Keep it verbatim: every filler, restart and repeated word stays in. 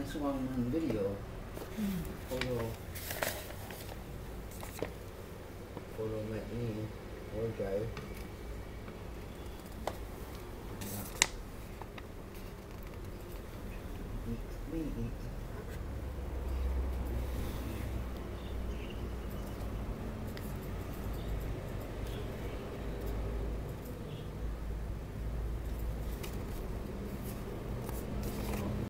this one on video. Photo. Photo met me. Or guy. Eat, me eat.